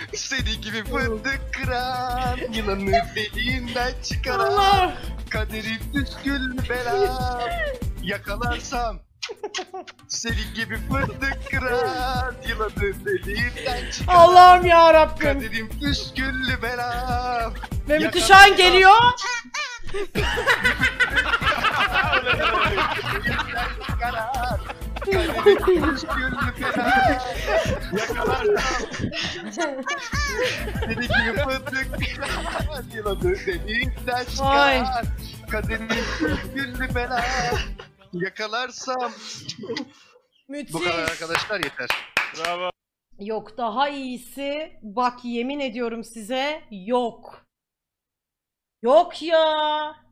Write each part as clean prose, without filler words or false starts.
Seni gibi fındık kıran, yılanı deliğinden çıkaran, Allah! kaderim püskül bela, yakalarsam. Senin gibi fındık kıran, yılanı deliğinden çıkaran, Allah'ım ya Rabbim. kaderim püsküllü bela. Mehmet Uşağın geliyor. Seni gibi fındık yılanı deliğinden Ay. çıkar. Kaderin güllü bela. Yakalarsam. Müthiş. Bu kadar arkadaşlar, yeter. Bravo. Yok daha iyisi. Bak yemin ediyorum size yok. Yok ya.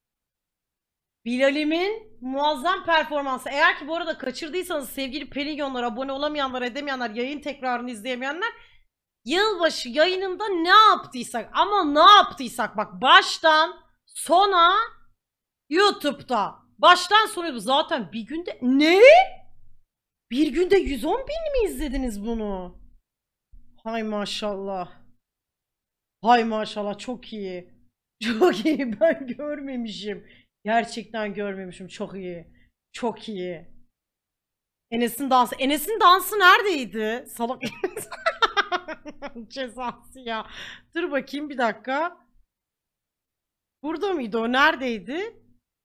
Bilal'imin muazzam performansı. Eğer ki bu arada kaçırdıysanız sevgili Peligyonlar, abone olamayanlar, edemeyenler, yayın tekrarını izleyemeyenler, yılbaşı yayınında ne yaptıysak ama ne yaptıysak bak baştan sona YouTube'da. Baştan sona zaten bir günde ne? Bir günde 110 bin mi izlediniz bunu? Hay maşallah. Hay maşallah çok iyi. Çok iyi, ben görmemişim. Gerçekten görmemişim, çok iyi. Çok iyi. Enes'in dansı. Enes'in dansı neredeydi? Salak Enes. Cezası ya. Dur bakayım bir dakika. Burada mıydı o? Neredeydi?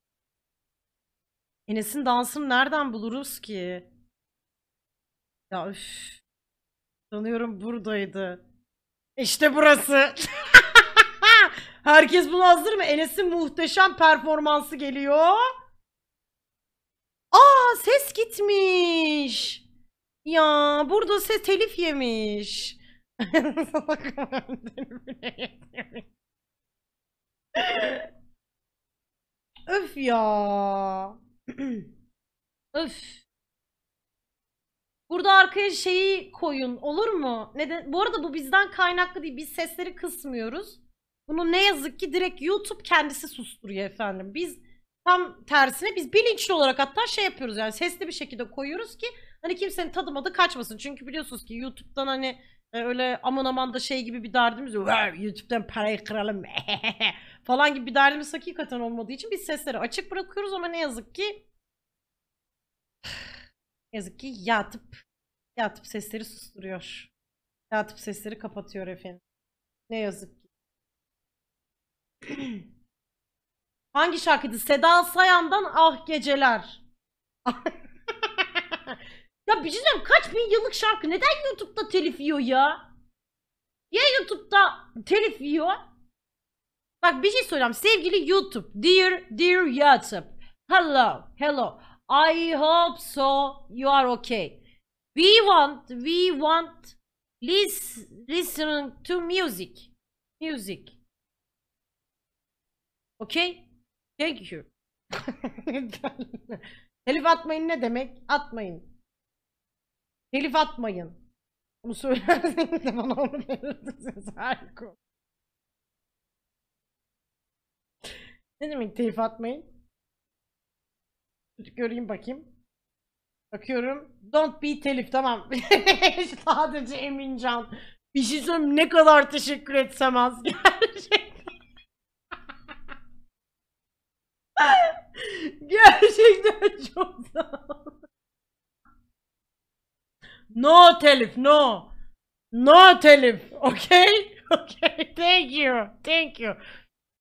Enes'in dansını nereden buluruz ki? Ya üf. Sanıyorum buradaydı. İşte burası. Herkes buna hazır mı? Enes'in muhteşem performansı geliyor. Aa, ses gitmiş. Ya burada ses telif yemiş. Öf ya. Öf. Burada arkaya şeyi koyun, olur mu? Neden? Bu arada bu bizden kaynaklı değil. Biz sesleri kısmıyoruz. Bunu ne yazık ki direkt YouTube kendisi susturuyor efendim. Biz tam tersine biz bilinçli olarak hatta şey yapıyoruz, yani sesli bir şekilde koyuyoruz ki hani kimsenin tadımadı kaçmasın. Çünkü biliyorsunuz ki YouTube'dan hani öyle aman aman da şey gibi bir derdimiz yok. YouTube'dan parayı kıralım falan gibi bir derdimiz hakikaten olmadığı için biz sesleri açık bırakıyoruz ama ne yazık ki yatıp sesleri susturuyor. Yatıp sesleri kapatıyor efendim. Ne yazık ki. Hangi şarkıydı? Seda Sayan'dan Ah Geceler. Ya bir şey diyeceğim, kaç bin yıllık şarkı neden YouTube'da telif yiyor ya? Ya YouTube'da telif yiyor? Bak bir şey söyleyeceğim sevgili YouTube. Dear YouTube. Hello. I hope so you are okay. We want listening to music. Okay? Thank you. Telif atmayın ne demek? Atmayın. Telif atmayın. Bunu söylerseniz de bana onu verirsiniz. Harika. Ne demek telif atmayın? Göreyim bakayım. Bakıyorum. Don't be telif, tamam. Sadece Emincan. Bir şey söyleyeyim, ne kadar teşekkür etsem az. Gerçekten. Gerçekten çok sağ ol. No telif, no. No telif. Okay? Okay. Thank you.